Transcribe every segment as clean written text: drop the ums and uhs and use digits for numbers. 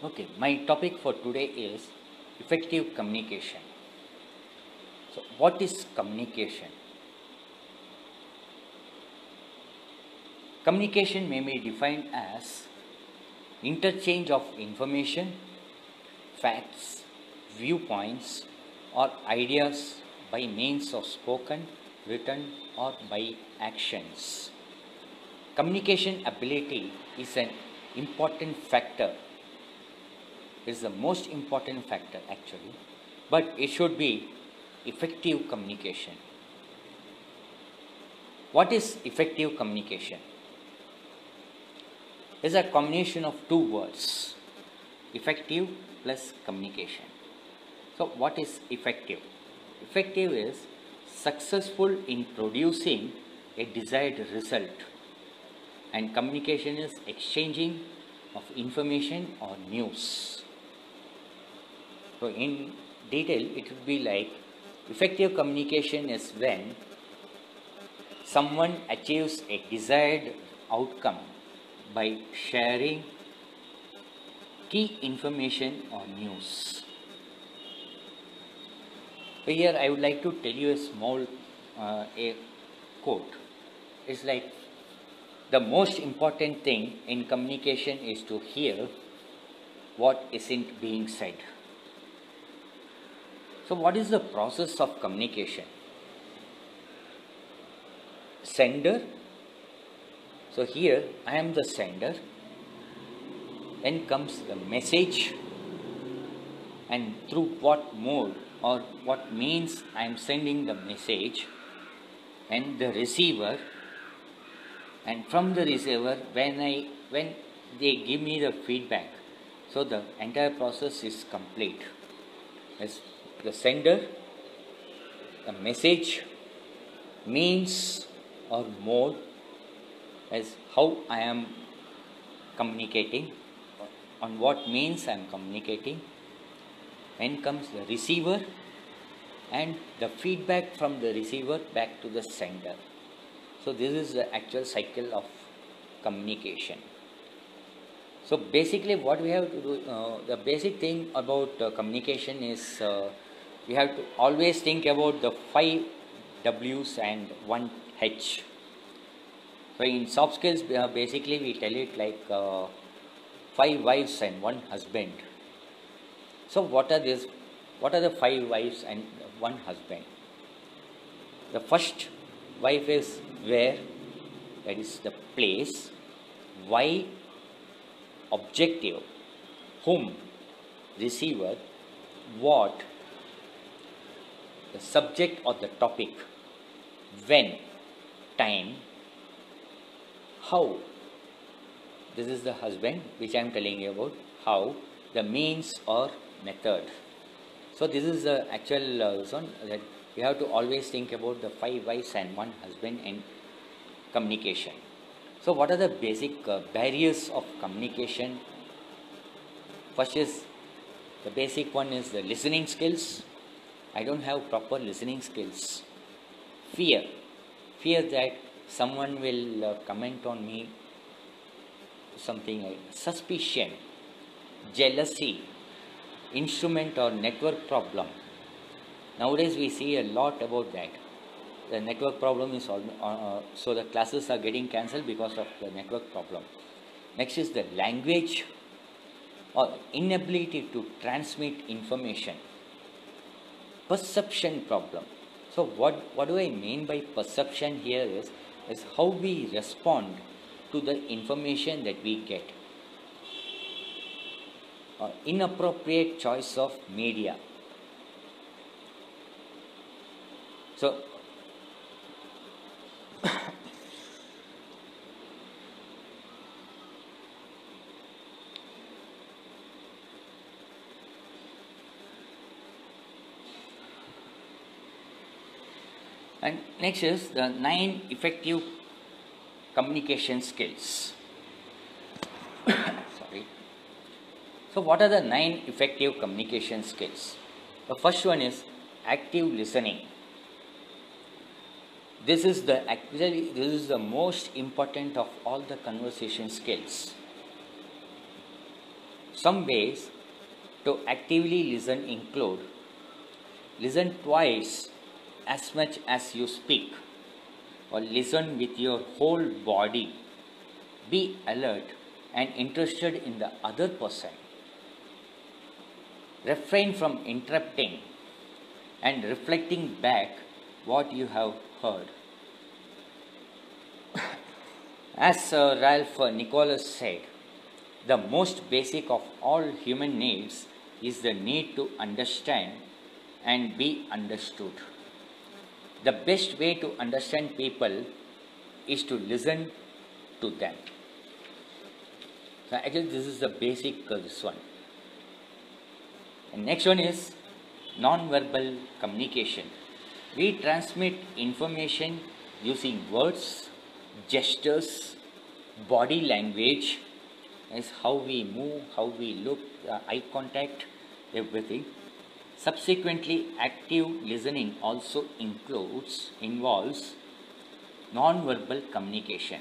Okay, my topic for today is effective communication. So, what is communication? Communication may be defined as interchange of information, facts, viewpoints, or ideas by means of spoken, written, or by actions. Communication ability is an important factor, is the most important factor actually, but it should be effective communication. What is effective communication? It's a combination of two words, effective plus communication. So, what is effective? Effective is successful in producing a desired result, and communication is exchanging of information or news. So, in detail, it would be like effective communication is when someone achieves a desired outcome by sharing key information or news. So here I would like to tell you a small a quote. It's like the most important thing in communication is to hear what isn't being said. So what is the process of communication? Sender. So here I am the sender. Then comes the message, and through what mode or what means I am sending the message, and the receiver, and from the receiver when they give me the feedback, so the entire process is complete. As the sender, the message, means or mode, as how I am communicating, on what means I am communicating. Then comes the receiver and the feedback from the receiver back to the sender. So this is the actual cycle of communication. So basically what we have to do, the basic thing about communication is we have to always think about the 5 W's and 1 H. So in soft skills, basically we tell it like 5 wives and 1 husband. So what are these? What are the 5 wives and 1 husband? The first wife is where, that is the place. Why, objective. Whom, receiver. What, the subject or the topic. When, time. How, this is the husband which I am telling you about. How, the means or method. So this is the actual one that you have to always think about the 5 wives and 1 husband in communication. So what are the basic barriers of communication? First is, the basic one is the listening skills. I don't have proper listening skills. Fear that someone will comment on me, something like suspicion, jealousy, instrument or network problem. Nowadays we see a lot about that. The network problem is so the classes are getting cancelled because of the network problem. Next is the language or inability to transmit information. Perception problem. So what do I mean by perception here is how we respond to the information that we get. Inappropriate choice of media. So and next is the 9 effective communication skills. Sorry. So what are the 9 effective communication skills? The first one is active listening. This is the most important of all the conversation skills. Some ways to actively listen include: listen twice as much as you speak, or listen with your whole body. Be alert and interested in the other person. Refrain from interrupting and reflecting back what you have heard. As Ralph Nicholas said, the most basic of all human needs is the need to understand and be understood. The best way to understand people is to listen to them. So actually this is the basic this one. And next one is non-verbal communication. We transmit information using words, gestures, body language, is how we move, how we look, eye contact, everything. Subsequently, active listening also involves non-verbal communication.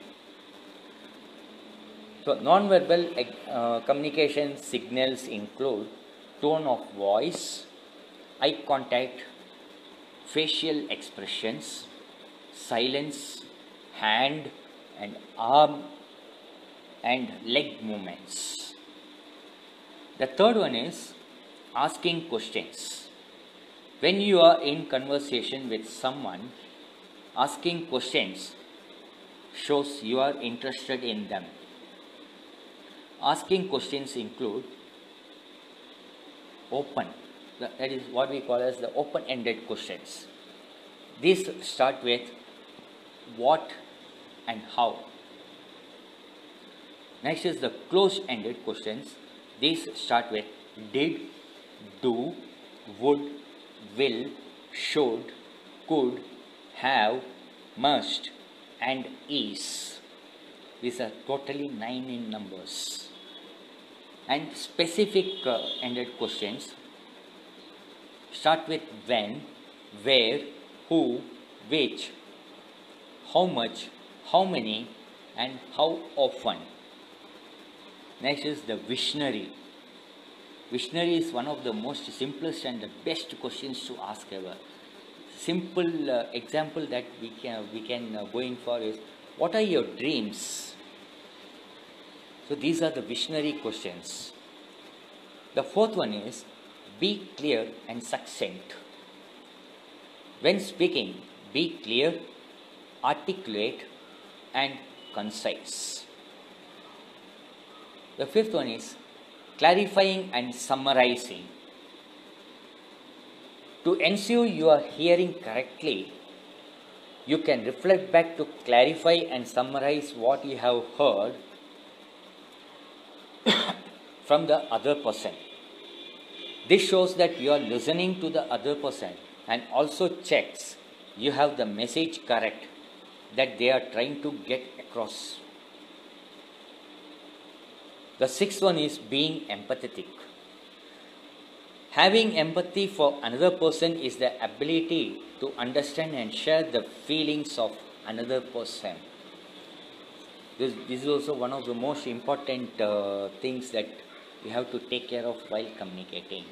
So, non-verbal communication signals include tone of voice, eye contact, facial expressions, silence, hand and arm and leg movements. The third one is asking questions. When you are in conversation with someone, asking questions shows you are interested in them. Asking questions include open, that is what we call as the open-ended questions. These start with what and how. Next is the closed-ended questions. These start with did, do, would, will, should, could, have, must, and is. These are totally 9 in numbers. And specific ended questions start with when, where, who, which, how much, how many, and how often. Next is the visionary. Visionary is one of the most simplest and the best questions to ask ever. Simple example that we can go in for is, what are your dreams? So these are the visionary questions. The fourth one is be clear and succinct. When speaking, be clear, articulate, and concise. The fifth one is clarifying and summarizing. To ensure you are hearing correctly, you can reflect back to clarify and summarize what you have heard from the other person. This shows that you are listening to the other person and also checks you have the message correct that they are trying to get across. The sixth one is being empathetic. Having empathy for another person is the ability to understand and share the feelings of another person. This is also one of the most important things that we have to take care of while communicating.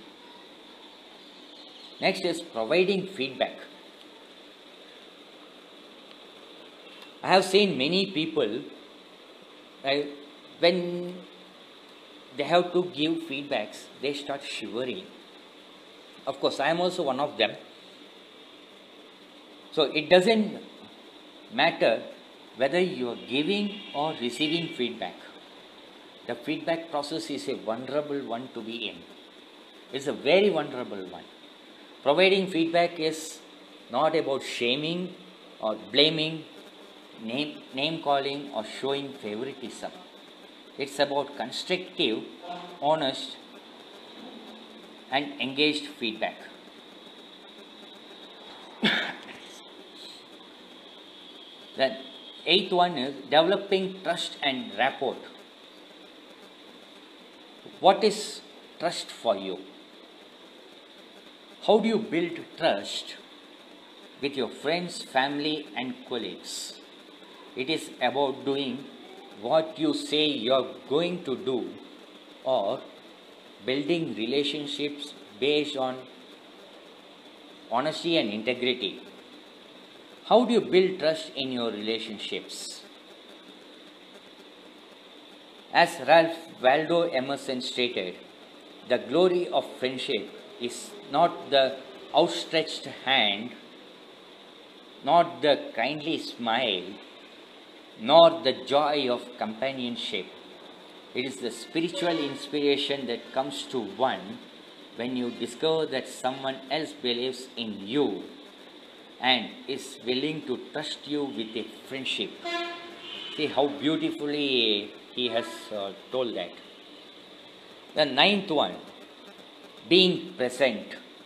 Next is providing feedback. I have seen many people when they have to give feedbacks, they start shivering. Of course, I am also one of them. So it doesn't matter whether you are giving or receiving feedback. The feedback process is a vulnerable one to be in. It's a very vulnerable one. Providing feedback is not about shaming or blaming, name calling or showing favoritism. It's about constructive, honest, and engaged feedback. The eighth one is developing trust and rapport. What is trust for you? How do you build trust with your friends, family, and colleagues? It is about doing what you say you are going to do or building relationships based on honesty and integrity. How do you build trust in your relationships? As Ralph Waldo Emerson stated, the glory of friendship is not the outstretched hand, not the kindly smile, nor the joy of companionship. It is the spiritual inspiration that comes to one when you discover that someone else believes in you and is willing to trust you with a friendship. See how beautifully he has told that. The ninth one, being present.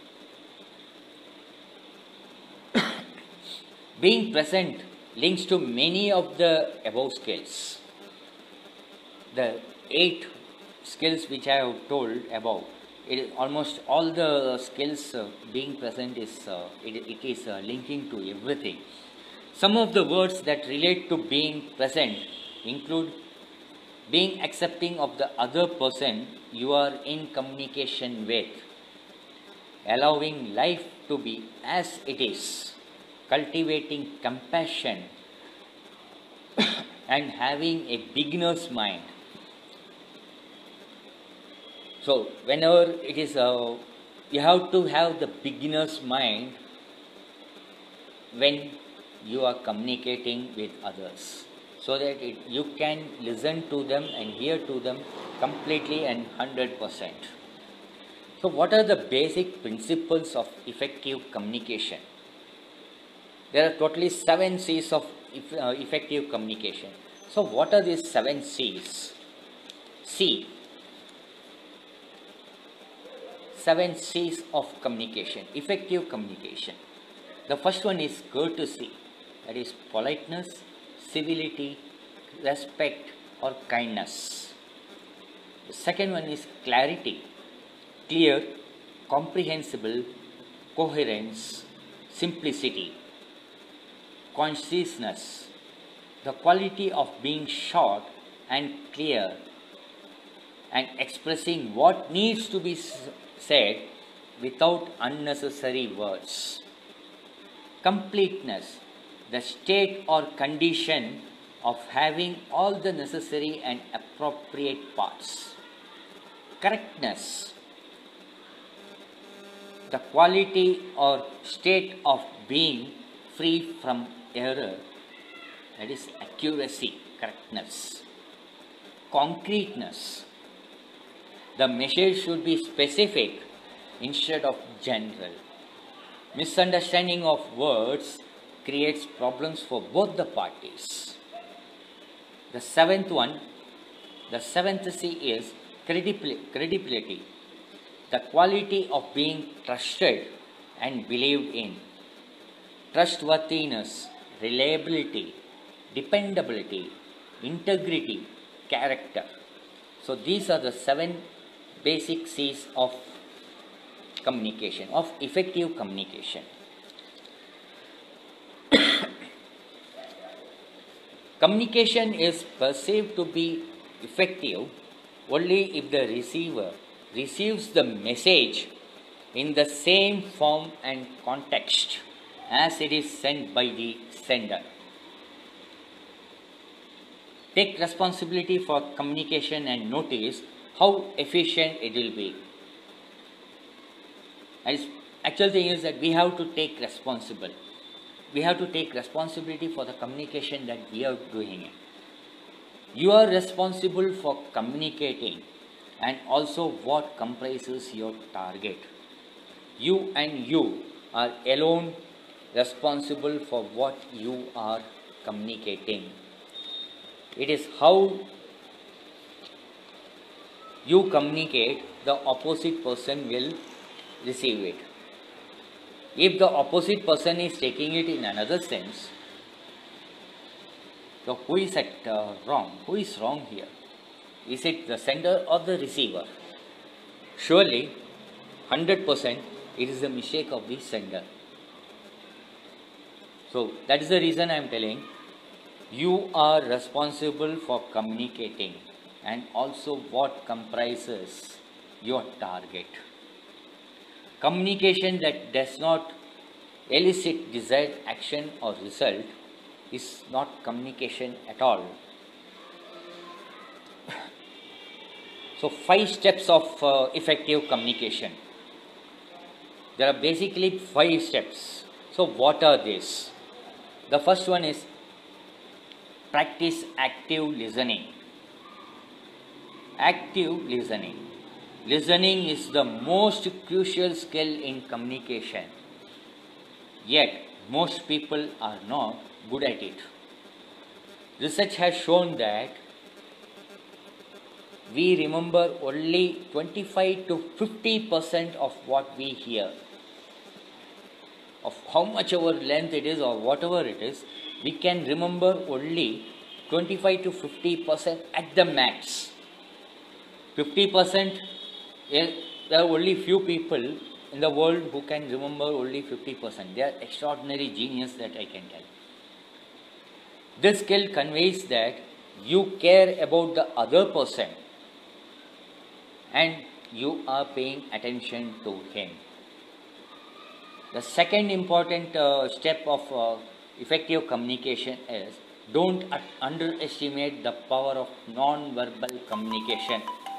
Being present links to many of the above skills. The 8 skills which I have told above, it is almost all the skills being present is it is linking to everything. Some of the words that relate to being present include being accepting of the other person you are in communication with, allowing life to be as it is, cultivating compassion, and having a beginner's mind. So, whenever it is, you have to have the beginner's mind when you are communicating with others, so that you can listen to them and hear to them completely and 100%. So, what are the basic principles of effective communication? There are totally 7 C's of effective communication. So, what are these 7 C's? C. 7 C's of communication, effective communication. The first one is courtesy, that is politeness, civility, respect or kindness. The second one is clarity, clear, comprehensible, coherence, simplicity. Conciseness, the quality of being short and clear and expressing what needs to be said without unnecessary words. Completeness, the state or condition of having all the necessary and appropriate parts. Correctness, the quality or state of being free from error, that is accuracy, correctness. Concreteness, the message should be specific instead of general. Misunderstanding of words creates problems for both the parties. The seventh C is credibility, the quality of being trusted and believed in. Trustworthiness, reliability, dependability, integrity, character. So these are the 7 basic C's of communication, of effective communication. Communication is perceived to be effective only if the receiver receives the message in the same form and context as it is sent by the sender. Take responsibility for communication and notice how efficient it will be. And actual thing is that we have to take responsibility. We have to take responsibility for the communication that we are doing. You are responsible for communicating and also what comprises your target. You and you are alone responsible for what you are communicating. It is how you communicate, the opposite person will receive it. If the opposite person is taking it in another sense, so who is at wrong? Who is wrong here? Is it the sender or the receiver? Surely, 100% it is the mistake of the sender. So that is the reason I am telling you are responsible for communicating and also what comprises your target. Communication that does not elicit desired action or result is not communication at all. So, 5 steps of effective communication. There are basically 5 steps. So, what are these? The first one is practice active listening. Active listening. Listening is the most crucial skill in communication. Yet, most people are not good at it. Research has shown that we remember only 25 to 50% of what we hear. Of how much our length it is or whatever it is, we can remember only 25 to 50% at the max. 50%, there are only few people in the world who can remember only 50%. They are extraordinary genius, that I can tell. This skill conveys that you care about the other person and you are paying attention to him. The second important step of effective communication is don't underestimate the power of non-verbal communication.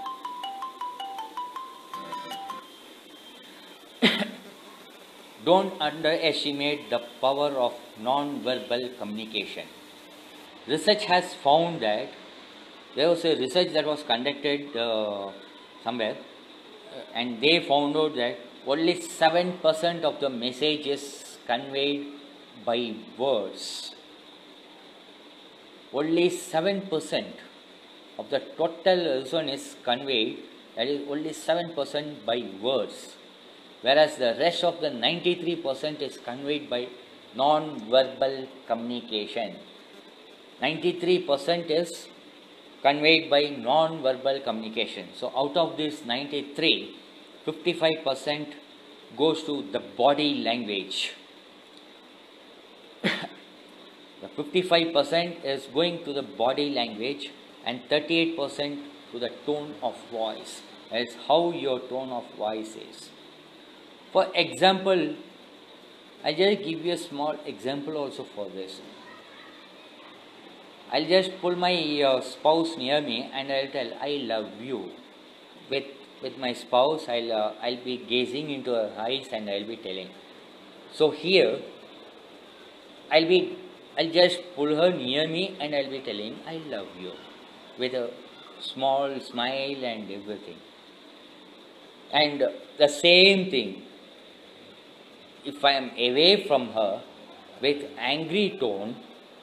Don't underestimate the power of non-verbal communication. Research has found that there was a research that was conducted somewhere, and they found out that only 7% of the message is conveyed by words. Only 7% of the total reason is conveyed, that is only 7% by words, whereas the rest of the 93% is conveyed by non-verbal communication. 93% is conveyed by non-verbal communication. So out of this 93, 55% goes to the body language. The 55% is going to the body language and 38% to the tone of voice. That is how your tone of voice is. For example, I just give you a small example also for this. I'll just pull my spouse near me and I'll tell, I love you. With my spouse, I'll be gazing into her eyes and I'll be telling. So here, I'll just pull her near me and I'll be telling, I love you, with a small smile and everything. And the same thing, if I am away from her with angry tone,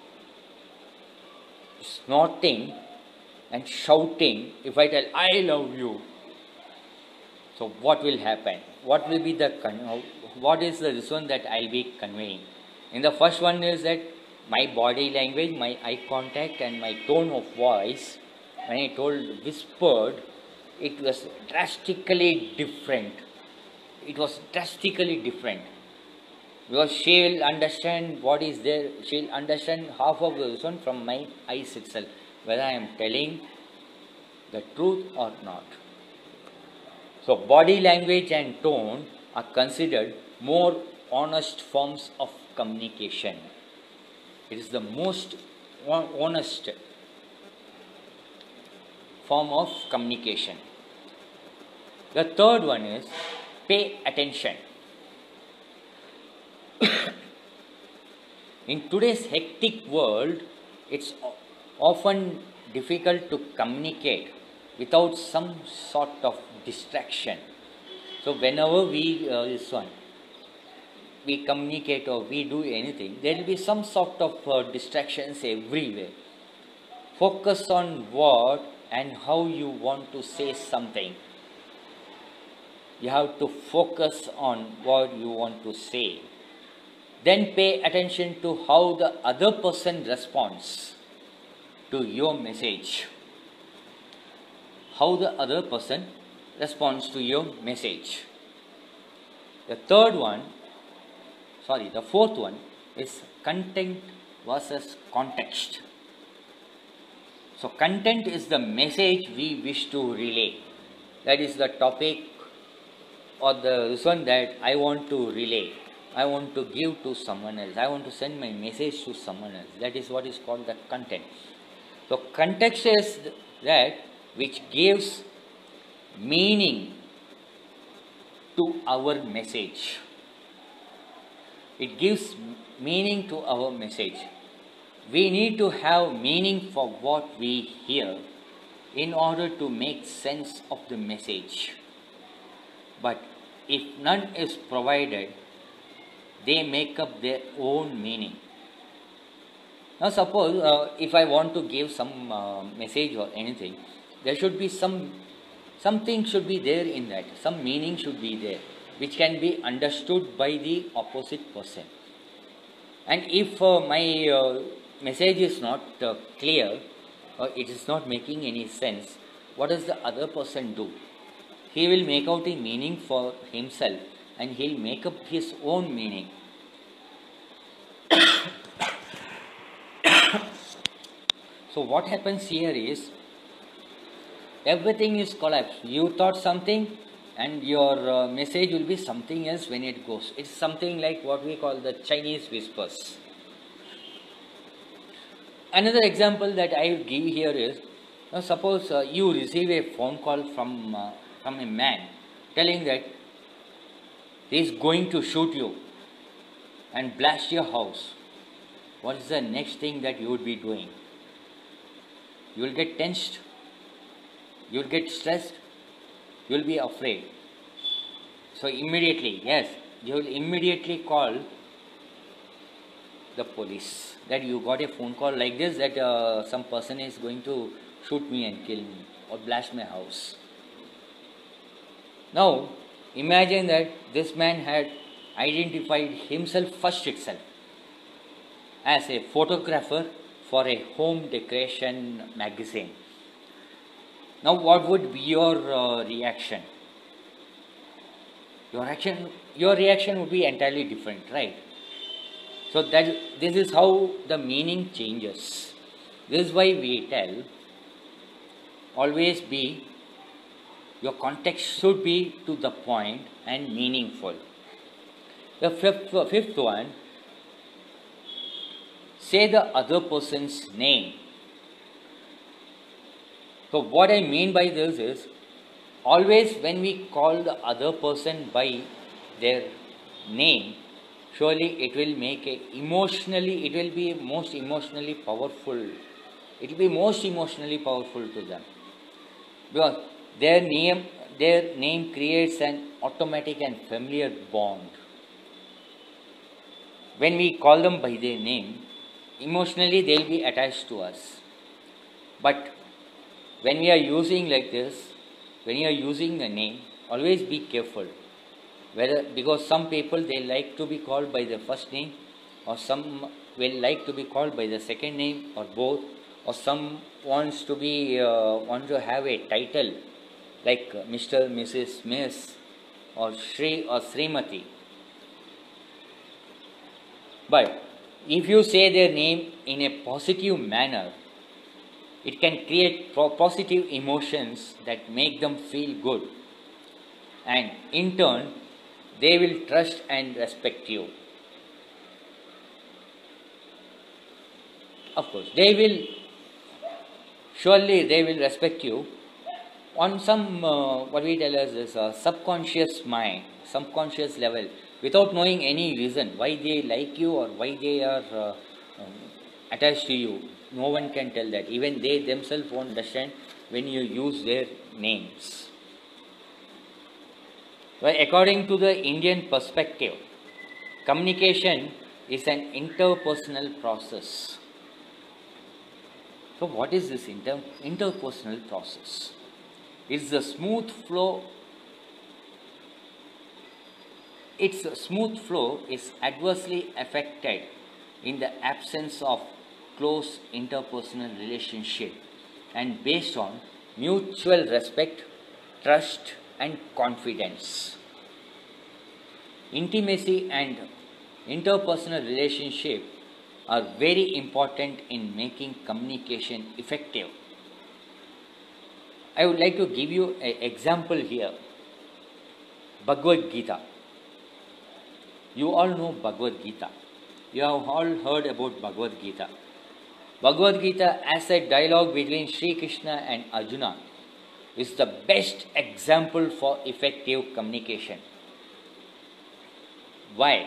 snorting and shouting, if I tell, I love you, so what will happen? What will be what is the reason that I'll be conveying? In the first one is that my body language, my eye contact and my tone of voice, when I told whispered, it was drastically different. It was drastically different. Because she will understand what is there, she will understand half of the reason from my eyes itself, whether I am telling the truth or not. So body language and tone are considered more honest forms of communication. It is the most honest form of communication. The third one is pay attention. In today's hectic world, it's often difficult to communicate without some sort of distraction. So whenever we communicate or we do anything, there will be some sort of distractions everywhere. Focus on what and how you want to say something. You have to focus on what you want to say. Then pay attention to how the other person responds to your message. How the other person responds to your message. The fourth one is content versus context. So content is the message we wish to relay. That is the topic or the this one that I want to relay. I want to give to someone else. I want to send my message to someone else. That is what is called the content. So context is that which gives meaning to our message. It gives meaning to our message. We need to have meaning for what we hear in order to make sense of the message. But if none is provided, they make up their own meaning. Now, suppose if I want to give some message or anything, there should be something should be there in that. Some meaning should be there, which can be understood by the opposite person. And if my message is not clear or it is not making any sense, what does the other person do? He will make out a meaning for himself and he'll make up his own meaning. So what happens here is everything is collapsed. You thought something and your message will be something else when it goes. It's something like what we call the Chinese whispers. Another example that I will give here is, suppose you receive a phone call from a man telling that he is going to shoot you and blast your house. What is the next thing that you would be doing? You will get tensed, you will get stressed, you will be afraid. So immediately, yes, you will immediately call the police that you got a phone call like this, that some person is going to shoot me and kill me or blast my house. Now imagine that this man had identified himself first itself as a photographer for a home decoration magazine. Now what would be your reaction? Your reaction would be entirely different, right? So this is how the meaning changes. This is why we tell always be, your context should be to the point and meaningful. The fifth one, say the other person's name. So what I mean by this is, always when we call the other person by their name, surely it will make it will be most emotionally powerful. It will be most emotionally powerful to them. Because their name creates an automatic and familiar bond. When we call them by their name, emotionally they will be attached to us. But when we are using like this, when you are using a name, always be careful. Because some people they like to be called by the first name, or some will like to be called by the second name, or both, or some want to have a title like Mr., Mrs., Miss, or Shri or Srimati. But if you say their name in a positive manner, it can create positive emotions that make them feel good, and in turn they will trust and respect you. Of course, they will respect you on some what we tell as is a subconscious level, without knowing any reason why they like you or why they are attached to you. No one can tell that. Even they themselves won't understand when you use their names. Well, according to the Indian perspective, communication is an interpersonal process. So what is this interpersonal process? It's the smooth flow. Its smooth flow is adversely affected in the absence of close interpersonal relationship, and based on mutual respect, trust, and confidence. Intimacy and interpersonal relationship are very important in making communication effective. I would like to give you an example here. Bhagavad Gita. You all know Bhagavad Gita. You have all heard about Bhagavad Gita. Bhagavad Gita as a dialogue between Sri Krishna and Arjuna is the best example for effective communication. Why?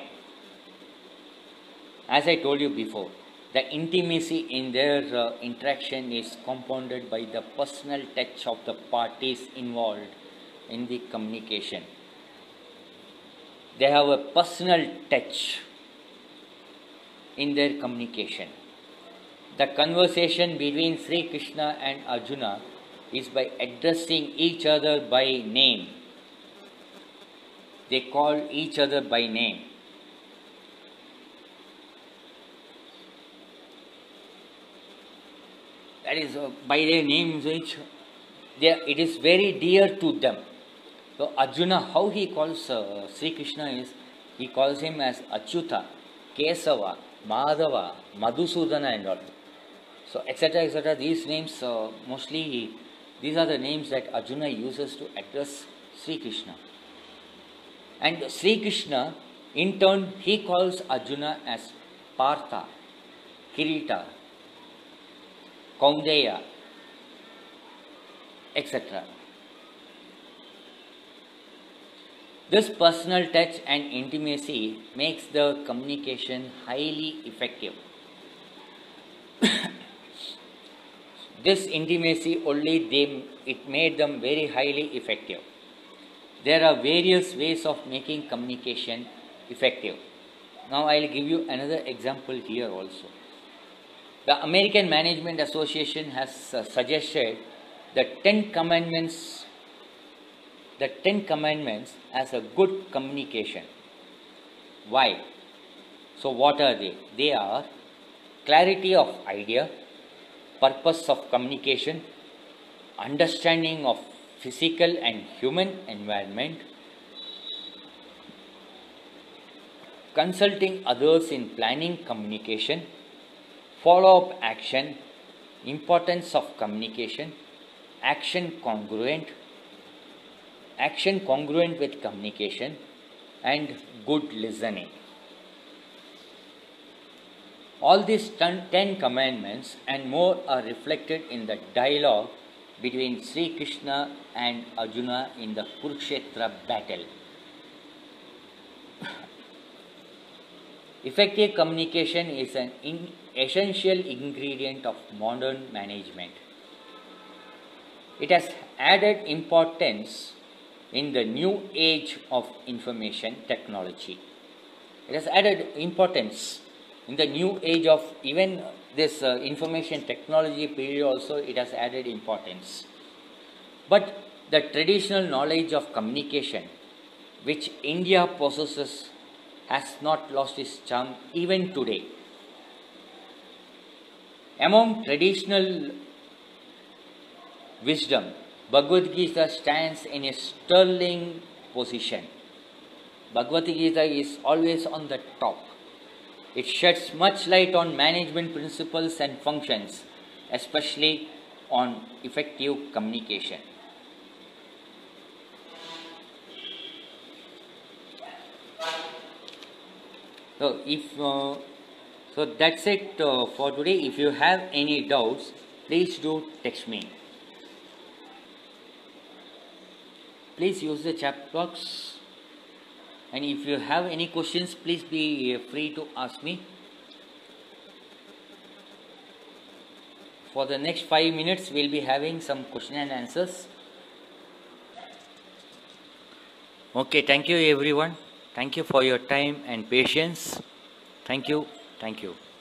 As I told you before, the intimacy in their interaction is compounded by the personal touch of the parties involved in the communication. They have a personal touch in their communication. The conversation between Sri Krishna and Arjuna is by addressing each other by name. They call each other by name. That is by their names, which it is very dear to them. So Arjuna, how he calls Sri Krishna is, he calls him as Achyuta, Kesava, Madhava, Madhusudana and all. So etc. etc. These names mostly, these are the names that Arjuna uses to address Sri Krishna. And Sri Krishna, in turn, he calls Arjuna as Partha, Kirita, Kaundeya, etc. This personal touch and intimacy makes the communication highly effective. This intimacy it made them very highly effective. There are various ways of making communication effective. Now I will give you another example here also. The American Management Association has suggested the 10 Commandments as a good communication. Why? So what are they? They are clarity of idea, purpose of communication, understanding of physical and human environment, consulting others in planning communication, follow-up action, importance of communication, action congruent with communication, and good listening. All these 10 commandments and more are reflected in the dialogue between Sri Krishna and Arjuna in the Kurukshetra battle. Effective communication is an essential ingredient of modern management. It has added importance in the new age of information technology. It has added importance in the new age of even this information technology period also. It has added importance. But the traditional knowledge of communication which India possesses has not lost its charm even today. Among traditional wisdom, Bhagavad Gita stands in a sterling position. Bhagavad Gita is always on the top. It sheds much light on management principles and functions, especially on effective communication. So that's it for today. If you have any doubts, please do text me. Please use the chat box, and if you have any questions, please be free to ask me. For the next 5 minutes, we'll be having some question and answers. Okay, thank you everyone. Thank you for your time and patience. Thank you. Thank you.